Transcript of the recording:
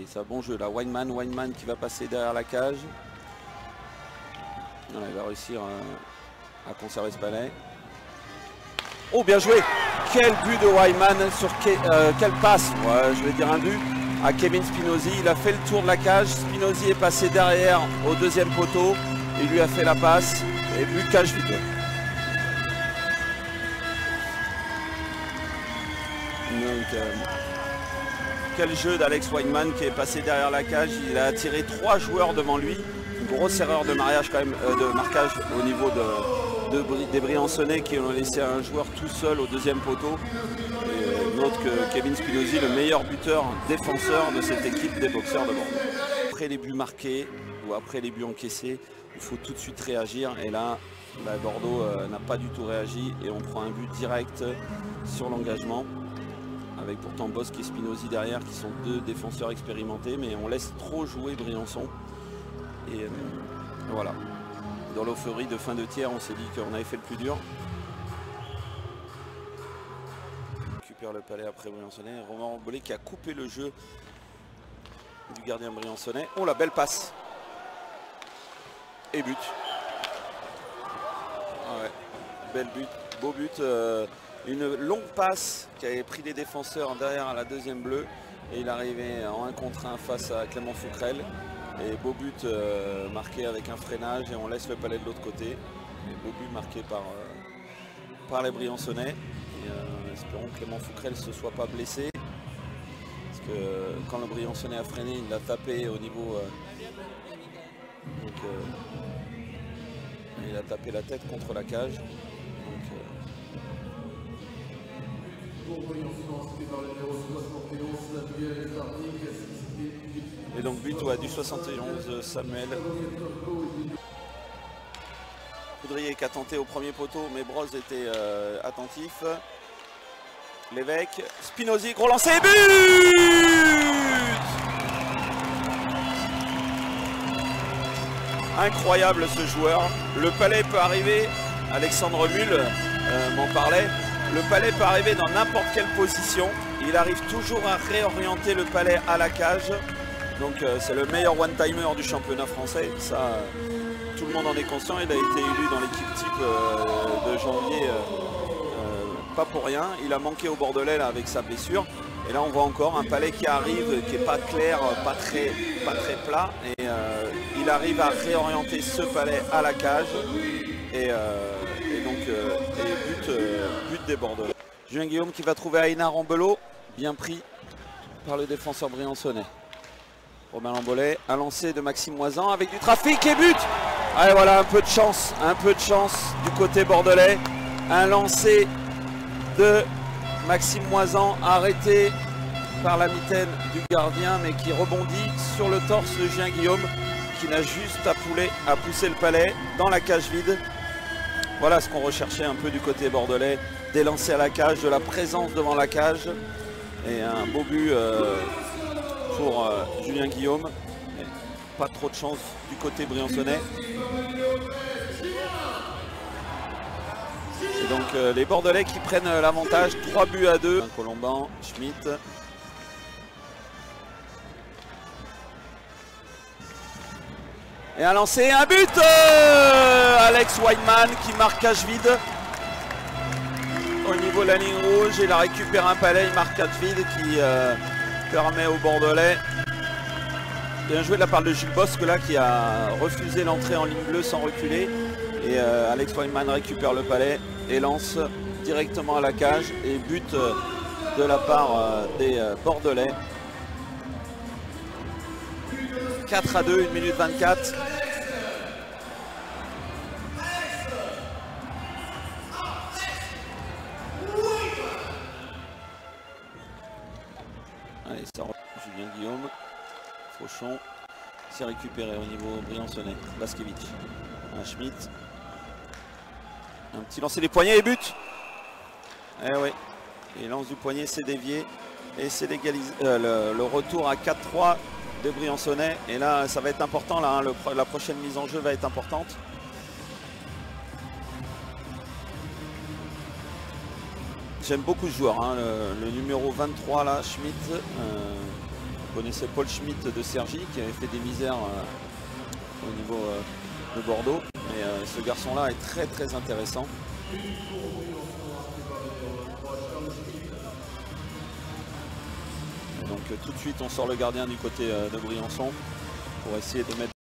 c'est un bon jeu là. Weinman qui va passer derrière la cage. Voilà, il va réussir à conserver ce palais. Oh, bien joué! Quel but de Weinman sur quelle passe, ouais, je vais dire un but, à Kevin Spinozzi. Il a fait le tour de la cage. Spinozzi est passé derrière au deuxième poteau. Il lui a fait la passe. Et but cage vide. Donc, quel jeu d'Alex Weinman qui est passé derrière la cage. Il a attiré 3 joueurs devant lui. Une grosse erreur de mariage quand même, de marquage au niveau des Briançonnais qui ont laissé un joueur tout seul au deuxième poteau. Et notez que Kevin Spinozzi, le meilleur buteur défenseur de cette équipe des boxeurs de Bordeaux. Après les buts marqués ou après les buts encaissés, il faut tout de suite réagir. Et là, Bordeaux n'a pas du tout réagi et on prend un but direct sur l'engagement. Avec pourtant Bosque et Spinozzi derrière qui sont 2 défenseurs expérimentés, mais on laisse trop jouer Briançon. Et voilà. Dans l'euphorie de fin de tiers, on s'est dit qu'on avait fait le plus dur. On récupère le palais après Briançonnais. Romain Rambollet qui a coupé le jeu du gardien briançonnais. Oh, la belle passe. Et but. Ah ouais, bel but, beau but. Une longue passe qui avait pris les défenseurs derrière à la deuxième bleue. Et il arrivait en 1 contre 1 face à Clément Fouquerel. Et beau but marqué avec un freinage et on laisse le palais de l'autre côté. Et beau but marqué par les Briançonnais. Et espérons que Clément Fouquerel ne se soit pas blessé. Parce que quand le Briançonnais a freiné, il l'a tapé au niveau... il a tapé la tête contre la cage. Et donc but du 71 Samuel. Poudrier qui a tenté au premier poteau, mais Broz était attentif. L'évêque, Spinozzi, gros lancer, but! Incroyable ce joueur. Le palais peut arriver, Alexandre Mull m'en parlait. Le palais peut arriver dans n'importe quelle position. Il arrive toujours à réorienter le palais à la cage. Donc c'est le meilleur one-timer du championnat français. Ça, tout le monde en est conscient. Il a été élu dans l'équipe type de janvier, pas pour rien. Il a manqué au Bordelais là, avec sa blessure. Et là on voit encore un palais qui arrive, qui n'est pas clair, pas très plat. Et il arrive à réorienter ce palais à la cage. Et donc but des Bordelais. Julien Guillaume qui va trouver Aïna Rambelot, bien pris par le défenseur briançonnais. Romain Lambolet, un lancer de Maxime Moisan avec du trafic et but. Allez, voilà, un peu de chance du côté bordelais. Un lancer de Maxime Moisan arrêté par la mitaine du gardien mais qui rebondit sur le torse de Julien Guillaume qui n'a juste à pousser le palais dans la cage vide. Voilà ce qu'on recherchait un peu du côté bordelais, des lancers à la cage, de la présence devant la cage et un beau but pour Julien Guillaume. Et pas trop de chance du côté briançonnais. Et donc les Bordelais qui prennent l'avantage, 3 buts à 2. Colomban, Schmitt. Et un lancer, un but Alex Weinman qui marque cage vide. Au niveau de la ligne rouge, il a récupéré un palais, il marque cage vide qui permet aux Bordelais. Bien joué de la part de Jules Bosque là qui a refusé l'entrée en ligne bleue sans reculer. Et Alex Weinman récupère le palais et lance directement à la cage. Et but de la part des Bordelais. 4 à 2, 1 minute 24. Allez, ça Julien Guillaume. Fauchon. C'est récupéré au niveau briançonnais. Baskevich. Un Schmitt. Un petit lancer des poignets et but. Eh oui. Et lance du poignet, c'est dévié. Et c'est le retour à 4-3 de Briançonnais. Et là, ça va être important. Là, hein, la prochaine mise en jeu va être importante. J'aime beaucoup ce joueur. Hein, le numéro 23, là, Schmitt. connaissez Paul Schmitt de Cergy qui avait fait des misères au niveau de Bordeaux. Mais ce garçon-là est très très intéressant. Et donc tout de suite on sort le gardien du côté de Briançon pour essayer de mettre